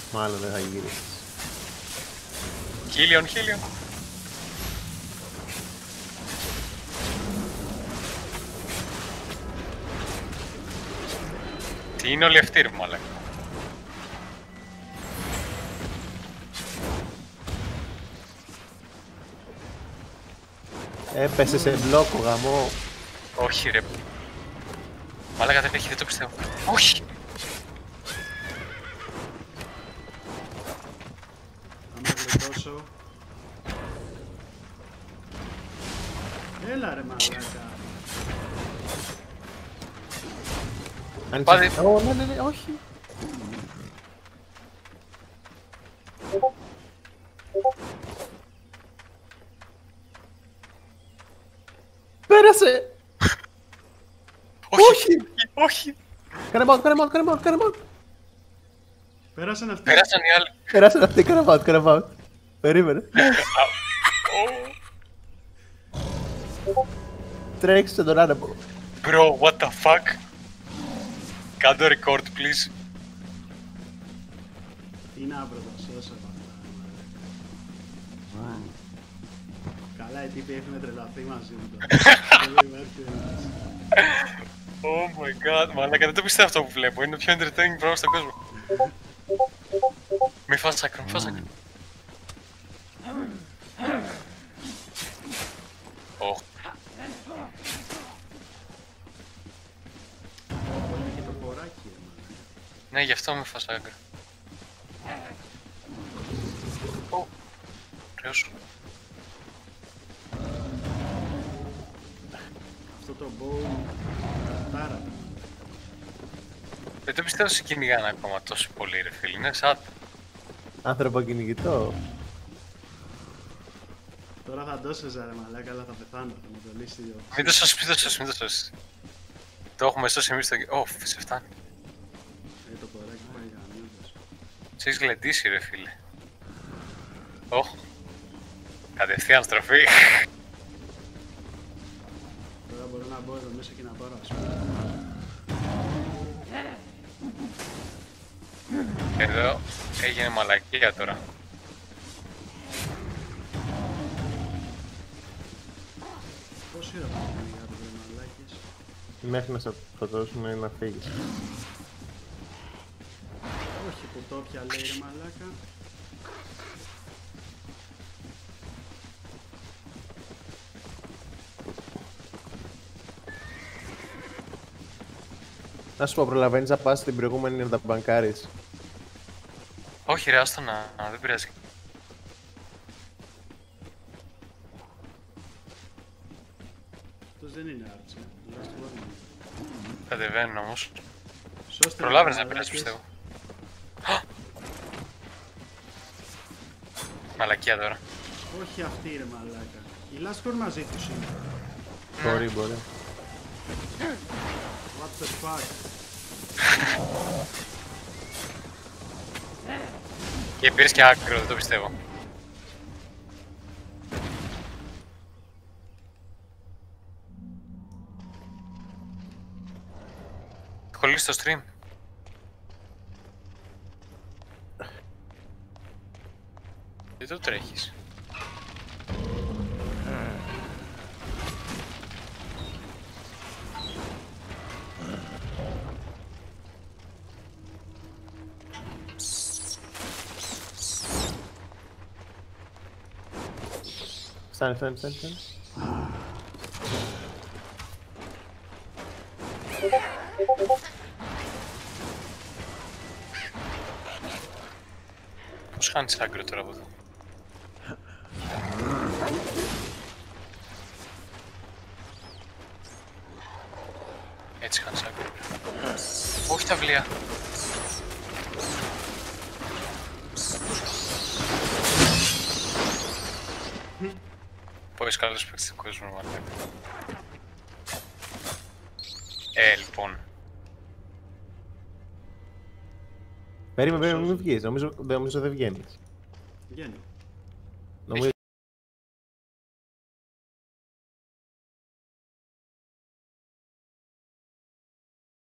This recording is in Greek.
Μάλλον δεν θα γυρίσεις. Χίλιον. Τι είναι όλοι αυτοί ρε μαλάκα. Έπεσε σε μπλόκο γαμό. Όχι ρε. Μαλάκα δεν το πιστεύω. Όχι. Θα με γλιτώσω. Έλα ρε μαλάκα. Πάλι. Ναι, όχι. Πέρασε! Όχι. Κάνε mount. Πέρασαν αυτοί. Πέρασαν οι άλλοι. Πέρασε αυτή, κάνε mount. Περίμενε. Τρέξει στον τον άνεμο. Bro, what the fuck. Κάντο record, please. Είναι άβροδο, σώσα αυτά. Καλά, οι τύποι έχουν τρελαθεί μαζί μου τώρα. Oh my god, μαλάκα δεν το πιστεύω αυτό που βλέπω. Είναι το πιο entertaining πράγμα στον κόσμο. Μη φας άκρο. Οχ. Είναι και το χωράκι, Ναι, γι' αυτό με φας άκρο. Ωραίος. αυτό το bow. Τάρα. Δεν το πιστεύω σε κυνηγάνε ακόμα τόσο πολύ ρε φίλοι, είναι σαν... Άνθρωπο κυνηγητό. Τώρα θα το έσαιζα ρε μαλάκα, αλλά θα πεθάνω, θα με το λύσει. Μην το σώσεις. Το έχουμε σώσει εμείς το... σε φτάνει. Το κοράκι πάει γαμίδος. Σε έχεις γλεντήσει ρε φίλε. Κατευθείαν στροφή. Τώρα μπορώ να μπω εδώ μέσα και να πάρω ας πούμε. Εδώ έγινε μαλακία τώρα. Πόση ώρα θα κάνει για το μαλάκες. Μέχρι να σε φωτώσουμε να φύγεις. Όχι που το πια λέει ρε μαλάκα. Να σου πω, προλαβαίνεις να πας στην προηγούμενη να τα μπανκάρεις. Όχι ρε, άστο να, δεν πειράζει. Αυτός δεν είναι άρτσι. Κατεβαίνουν όμως. Σώστε Προλάβαινες να πειράζει πιστεύω. Μαλακία τώρα. Όχι αυτή ρε μαλάκα. Η Λάσκορ μαζί τους είναι. Μπορεί. What the fuck. Και πήρες και άκρο, δεν το πιστεύω. Κολλήσει το stream. Δεν το τρέχεις. Φτάνει. Πώς χάνεις άγκρο τώρα από εδώ. Έτσι χάνεις άγκρο. Όχι τα βιβλία. Πόες καλός παίκτης του κόσμου, μαλάκα. Λοιπόν. Περίμενε, μην βγεις. Νομίζω δεν βγαίνεις. Βγαίνει.